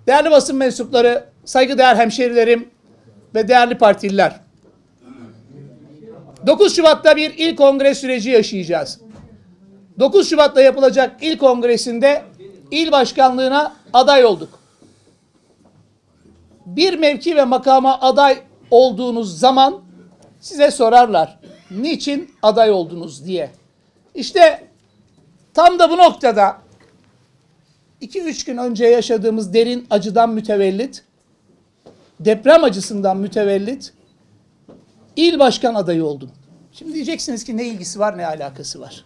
Değerli basın mensupları, saygıdeğer hemşerilerim ve değerli partililer. 9 Şubat'ta bir il kongre süreci yaşayacağız. 9 Şubat'ta yapılacak il kongresinde il başkanlığına aday olduk. Bir mevki ve makama aday olduğunuz zaman size sorarlar, niçin aday oldunuz diye. İşte tam da bu noktada 2-3 gün önce yaşadığımız derin acıdan mütevellit, deprem acısından mütevellit il başkan adayı oldum. Şimdi diyeceksiniz ki ne ilgisi var, ne alakası var?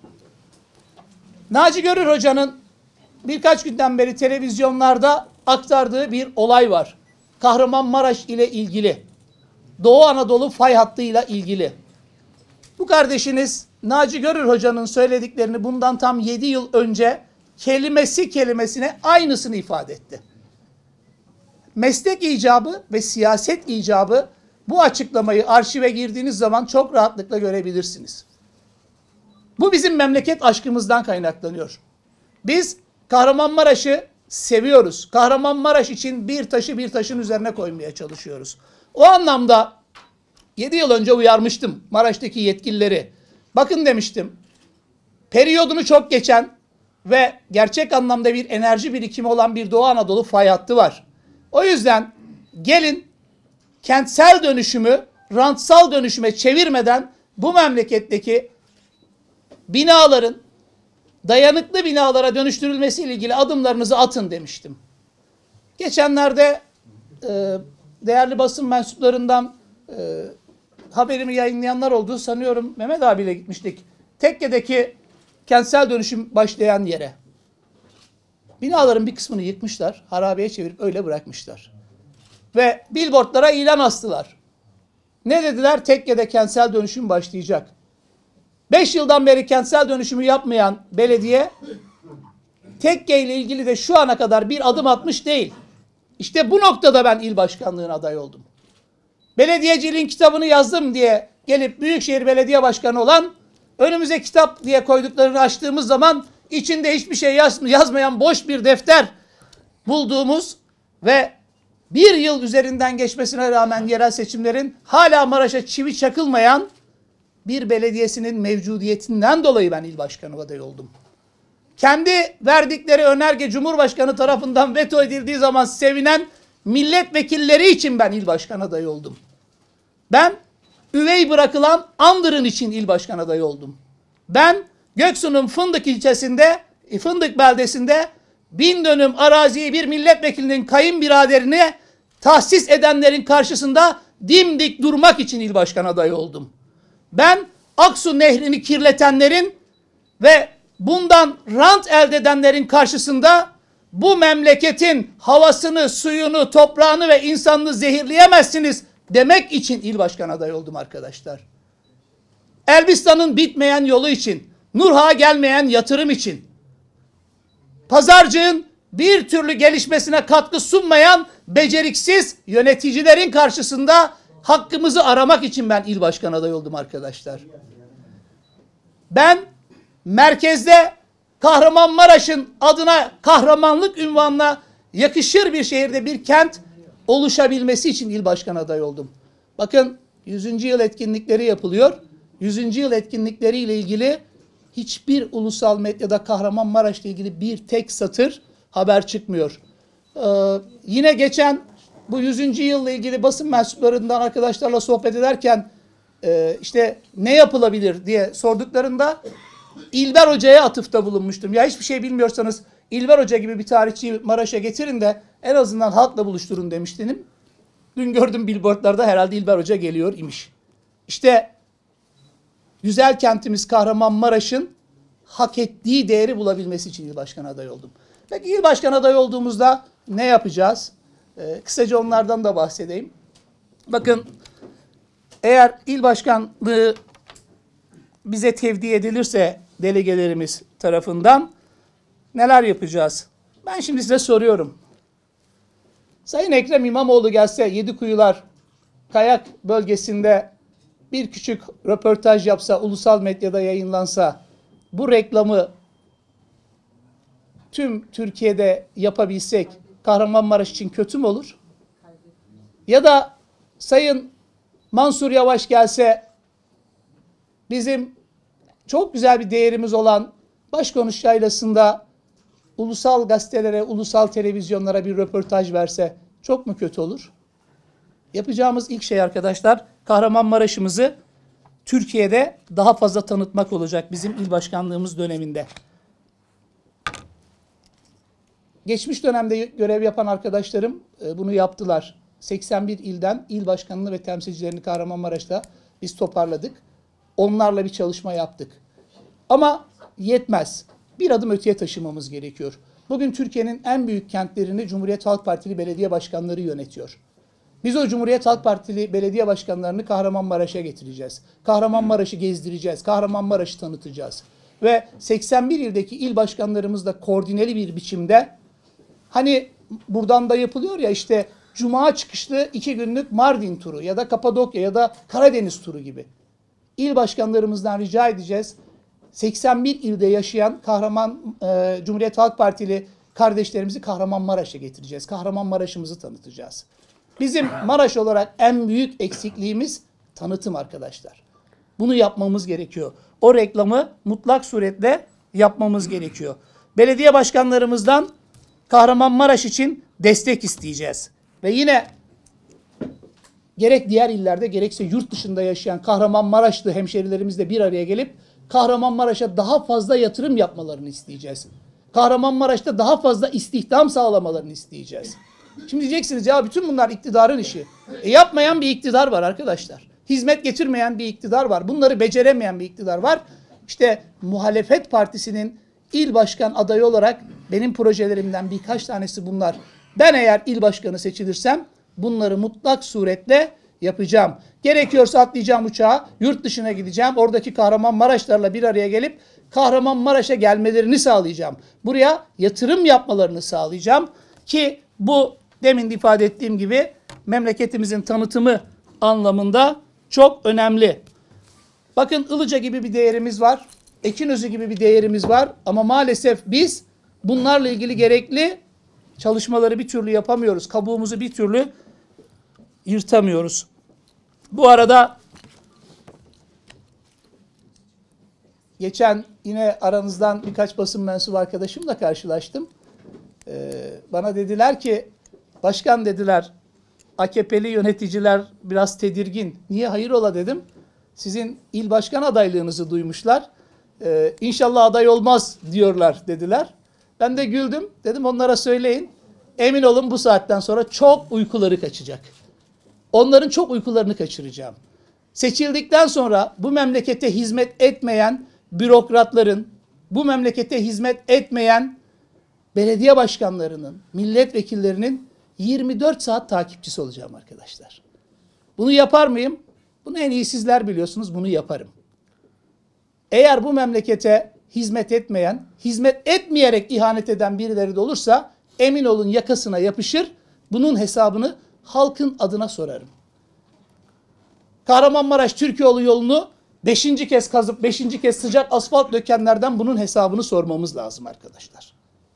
Naci Görür Hoca'nın birkaç günden beri televizyonlarda aktardığı bir olay var. Kahramanmaraş ile ilgili. Doğu Anadolu fay hattıyla ilgili. Bu kardeşiniz Naci Görür Hoca'nın söylediklerini bundan tam 7 yıl önce kelimesi kelimesine aynısını ifade etti. Meslek icabı ve siyaset icabı bu açıklamayı arşive girdiğiniz zaman çok rahatlıkla görebilirsiniz. Bu bizim memleket aşkımızdan kaynaklanıyor. Biz Kahramanmaraş'ı seviyoruz. Kahramanmaraş için bir taşı bir taşın üzerine koymaya çalışıyoruz. O anlamda 7 yıl önce uyarmıştım Maraş'taki yetkilileri. Bakın demiştim, periyodunu çok geçen ve gerçek anlamda bir enerji birikimi olan bir Doğu Anadolu fay hattı var. O yüzden gelin kentsel dönüşümü rantsal dönüşüme çevirmeden bu memleketteki binaların dayanıklı binalara dönüştürülmesiyle ilgili adımlarınızı atın demiştim. Geçenlerde değerli basın mensuplarından haberimi yayınlayanlar oldu. Sanıyorum Mehmet abiyle gitmiştik. Tekke'deki kentsel dönüşüm başlayan yere. Binaların bir kısmını yıkmışlar, harabeye çevirip öyle bırakmışlar. Ve billboardlara ilan astılar. Ne dediler? Tekke'de kentsel dönüşüm başlayacak. 5 yıldan beri kentsel dönüşümü yapmayan belediye Tekke ile ilgili de şu ana kadar bir adım atmış değil. İşte bu noktada ben il başkanlığına aday oldum. Belediyeciliğin kitabını yazdım diye gelip Büyükşehir Belediye Başkanı olan, önümüze kitap diye koyduklarını açtığımız zaman içinde hiçbir şey yazmayan boş bir defter bulduğumuz ve bir yıl üzerinden geçmesine rağmen yerel seçimlerin hala Maraş'a çivi çakılmayan bir belediyesinin mevcudiyetinden dolayı ben il başkanı adayı oldum. Kendi verdikleri önerge Cumhurbaşkanı tarafından veto edildiği zaman sevinen milletvekilleri için ben il başkanı adayı oldum. Ben üvey bırakılan Andırın için il başkanı adayı oldum. Ben Göksu'nun Fındık ilçesinde, Fındık beldesinde 1000 dönüm araziyi bir milletvekilinin kayınbiraderine tahsis edenlerin karşısında dimdik durmak için il başkanı adayı oldum. Ben Aksu Nehri'ni kirletenlerin ve bundan rant elde edenlerin karşısında bu memleketin havasını, suyunu, toprağını ve insanını zehirleyemezsiniz demek için il başkanı adayı oldum arkadaşlar. Elbistan'ın bitmeyen yolu için, Nurhak'a gelmeyen yatırım için, pazarcığın bir türlü gelişmesine katkı sunmayan beceriksiz yöneticilerin karşısında hakkımızı aramak için ben il başkanı adayı oldum arkadaşlar. Ben merkezde Kahramanmaraş'ın adına kahramanlık unvanına yakışır bir şehirde bir kent oluşabilmesi için il başkanı adayı oldum. Bakın 100. yıl etkinlikleri yapılıyor. 100. yıl etkinlikleri ile ilgili hiçbir ulusal medyada Kahramanmaraş'la ilgili bir tek satır haber çıkmıyor. Yine geçen bu 100. yılla ilgili basın mensuplarından arkadaşlarla sohbet ederken işte ne yapılabilir diye sorduklarında İlber Hoca'ya atıfta bulunmuştum. Ya hiçbir şey bilmiyorsanız İlber Hoca gibi bir tarihçiyi Maraş'a getirin de en azından halkla buluşturun demiştim. Dün gördüm billboardlarda herhalde İlber Hoca geliyor imiş. İşte güzel kentimiz Kahramanmaraş'ın hak ettiği değeri bulabilmesi için il başkanı adayı oldum. Peki il başkanı adayı olduğumuzda ne yapacağız? Kısaca onlardan da bahsedeyim. Bakın eğer il başkanlığı bize tevdi edilirse delegelerimiz tarafından neler yapacağız? Ben şimdi size soruyorum. Sayın Ekrem İmamoğlu gelse Yedikuyular Kayak bölgesinde bir küçük röportaj yapsa, ulusal medyada yayınlansa, bu reklamı tüm Türkiye'de yapabilsek, Kahramanmaraş için kötü mü olur? Ya da Sayın Mansur Yavaş gelse bizim çok güzel bir değerimiz olan Başkonuş Yaylası'nda ulusal gazetelere, ulusal televizyonlara bir röportaj verse çok mu kötü olur? Yapacağımız ilk şey arkadaşlar, Kahramanmaraş'ımızı Türkiye'de daha fazla tanıtmak olacak bizim il başkanlığımız döneminde. Geçmiş dönemde görev yapan arkadaşlarım bunu yaptılar. 81 ilden il başkanını ve temsilcilerini Kahramanmaraş'ta biz toparladık. Onlarla bir çalışma yaptık. Ama yetmez. Bir adım öteye taşımamız gerekiyor. Bugün Türkiye'nin en büyük kentlerini Cumhuriyet Halk Partili belediye başkanları yönetiyor. Biz o Cumhuriyet Halk Partili belediye başkanlarını Kahramanmaraş'a getireceğiz. Kahramanmaraş'ı gezdireceğiz. Kahramanmaraş'ı tanıtacağız. Ve 81 ildeki il başkanlarımızla koordineli bir biçimde, hani buradan da yapılıyor ya işte Cuma çıkışlı 2 günlük Mardin turu ya da Kapadokya ya da Karadeniz turu gibi. İl başkanlarımızdan rica edeceğiz. 81 ilde yaşayan Cumhuriyet Halk Partili kardeşlerimizi Kahramanmaraş'a getireceğiz. Kahramanmaraş'ımızı tanıtacağız. Bizim Maraş olarak en büyük eksikliğimiz tanıtım arkadaşlar. Bunu yapmamız gerekiyor. O reklamı mutlak suretle yapmamız gerekiyor. Belediye başkanlarımızdan Kahramanmaraş için destek isteyeceğiz. Ve yine gerek diğer illerde gerekse yurt dışında yaşayan Kahramanmaraşlı hemşerilerimizle bir araya gelip Kahramanmaraş'a daha fazla yatırım yapmalarını isteyeceğiz. Kahramanmaraş'ta daha fazla istihdam sağlamalarını isteyeceğiz. Şimdi diyeceksiniz ya bütün bunlar iktidarın işi. Yapmayan bir iktidar var arkadaşlar. Hizmet getirmeyen bir iktidar var. Bunları beceremeyen bir iktidar var. İşte muhalefet partisinin il başkan adayı olarak benim projelerimden birkaç tanesi bunlar. Ben eğer il başkanı seçilirsem bunları mutlak suretle yapacağım. Gerekiyorsa atlayacağım uçağa, yurt dışına gideceğim. Oradaki Kahramanmaraşlarla bir araya gelip Kahramanmaraş'a gelmelerini sağlayacağım. Buraya yatırım yapmalarını sağlayacağım ki bu demin ifade ettiğim gibi memleketimizin tanıtımı anlamında çok önemli. Bakın Ilıca gibi bir değerimiz var. Ekinözü gibi bir değerimiz var. Ama maalesef biz bunlarla ilgili gerekli çalışmaları bir türlü yapamıyoruz. Kabuğumuzu bir türlü yırtamıyoruz. Bu arada geçen yine aranızdan birkaç basın mensubu arkadaşımla karşılaştım. Bana dediler ki, başkan dediler, AKP'li yöneticiler biraz tedirgin. Niye hayırola dedim. Sizin il başkan adaylığınızı duymuşlar. İnşallah aday olmaz diyorlar dediler. Ben de güldüm. Dedim onlara söyleyin. Emin olun bu saatten sonra çok uykuları kaçacak. Onların çok uykularını kaçıracağım. Seçildikten sonra bu memlekete hizmet etmeyen bürokratların, bu memlekete hizmet etmeyen belediye başkanlarının, milletvekillerinin 24 saat takipçisi olacağım arkadaşlar. Bunu yapar mıyım? Bunu en iyi sizler biliyorsunuz, bunu yaparım. Eğer bu memlekete hizmet etmeyen, hizmet etmeyerek ihanet eden birileri de olursa emin olun yakasına yapışır, bunun hesabını halkın adına sorarım. Kahramanmaraş Türkiyeoğlu yolunu 5. kez kazıp 5. kez sıcak asfalt dökenlerden bunun hesabını sormamız lazım arkadaşlar.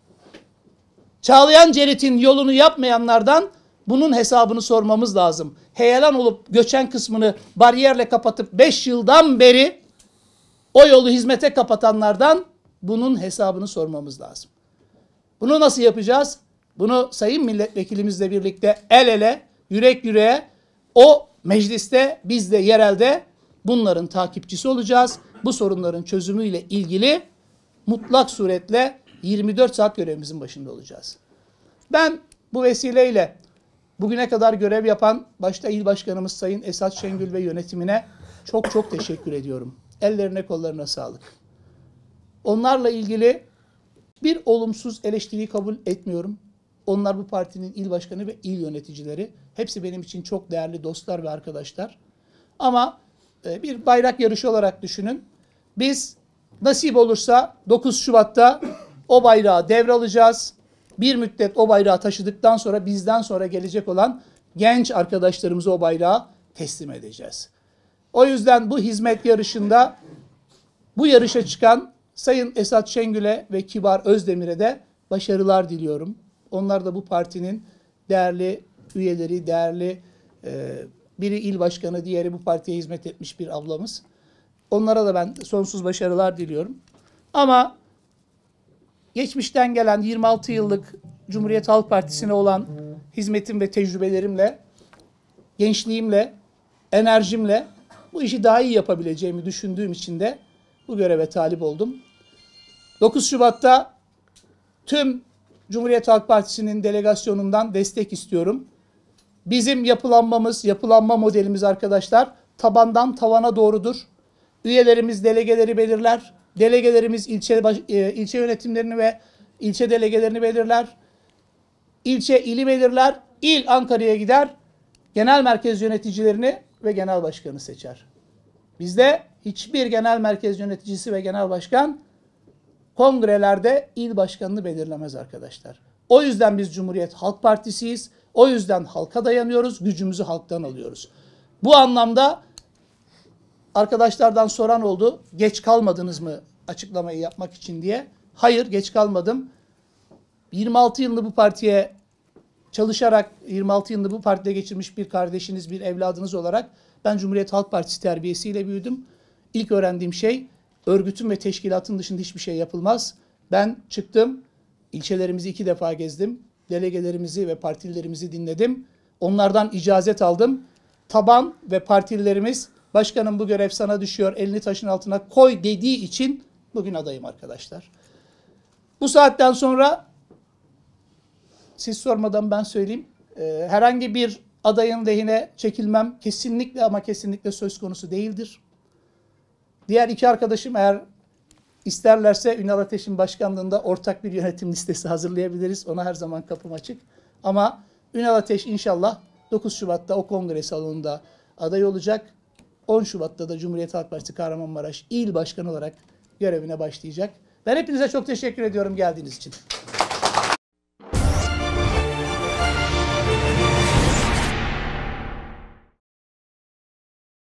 Çağlayan Cerit'in yolunu yapmayanlardan bunun hesabını sormamız lazım. Heyelan olup göçen kısmını bariyerle kapatıp 5 yıldan beri o yolu hizmete kapatanlardan bunun hesabını sormamız lazım. Bunu nasıl yapacağız? Bunu sayın milletvekilimizle birlikte el ele, yürek yüreğe o mecliste biz de yerelde bunların takipçisi olacağız. Bu sorunların çözümüyle ilgili mutlak suretle 24 saat görevimizin başında olacağız. Ben bu vesileyle bugüne kadar görev yapan başta il başkanımız Sayın Esat Şengül ve yönetimine çok çok teşekkür ediyorum. Ellerine kollarına sağlık. Onlarla ilgili bir olumsuz eleştiriyi kabul etmiyorum. Onlar bu partinin il başkanı ve il yöneticileri. Hepsi benim için çok değerli dostlar ve arkadaşlar. Ama bir bayrak yarışı olarak düşünün. Biz nasip olursa 9 Şubat'ta o bayrağı devralacağız. Bir müddet o bayrağı taşıdıktan sonra bizden sonra gelecek olan genç arkadaşlarımıza o bayrağı teslim edeceğiz. O yüzden bu hizmet yarışında bu yarışa çıkan Sayın Esat Şengül'e ve Kibar Özdemir'e de başarılar diliyorum. Onlar da bu partinin değerli üyeleri, değerli biri il başkanı, diğeri bu partiye hizmet etmiş bir ablamız. Onlara da ben sonsuz başarılar diliyorum. Ama geçmişten gelen 26 yıllık Cumhuriyet Halk Partisi'ne olan hizmetim ve tecrübelerimle, gençliğimle, enerjimle bu işi daha iyi yapabileceğimi düşündüğüm için de bu göreve talip oldum. 9 Şubat'ta tüm Cumhuriyet Halk Partisi'nin delegasyonundan destek istiyorum. Bizim yapılanma modelimiz arkadaşlar tabandan tavana doğrudur. Üyelerimiz delegeleri belirler. Delegelerimiz ilçe yönetimlerini ve ilçe delegelerini belirler. İlçe ili belirler. İl Ankara'ya gider. Genel merkez yöneticilerini ve genel başkanı seçer. Bizde hiçbir genel merkez yöneticisi ve genel başkan kongrelerde il başkanını belirlemez arkadaşlar. O yüzden biz Cumhuriyet Halk Partisi'yiz. O yüzden halka dayanıyoruz. Gücümüzü halktan alıyoruz. Bu anlamda arkadaşlardan soran oldu. Geç kalmadınız mı açıklamayı yapmak için diye. Hayır, geç kalmadım. 26 yılını bu partiye çalışarak 26 yılını bu partide geçirmiş bir kardeşiniz, bir evladınız olarak ben Cumhuriyet Halk Partisi terbiyesiyle büyüdüm. İlk öğrendiğim şey örgütün ve teşkilatın dışında hiçbir şey yapılmaz. Ben çıktım, ilçelerimizi 2 defa gezdim. Delegelerimizi ve partililerimizi dinledim. Onlardan icazet aldım. Taban ve partililerimiz başkanım bu görev sana düşüyor, elini taşın altına koy dediği için bugün adayım arkadaşlar. Bu saatten sonra siz sormadan ben söyleyeyim. Herhangi bir adayın lehine çekilmem kesinlikle ama kesinlikle söz konusu değildir. Diğer 2 arkadaşım eğer isterlerse Ünal Ateş'in başkanlığında ortak bir yönetim listesi hazırlayabiliriz. Ona her zaman kapım açık. Ama Ünal Ateş inşallah 9 Şubat'ta o kongre salonunda aday olacak. 10 Şubat'ta da Cumhuriyet Halk Partisi Kahramanmaraş İl Başkanı olarak görevine başlayacak. Ben hepinize çok teşekkür ediyorum geldiğiniz için.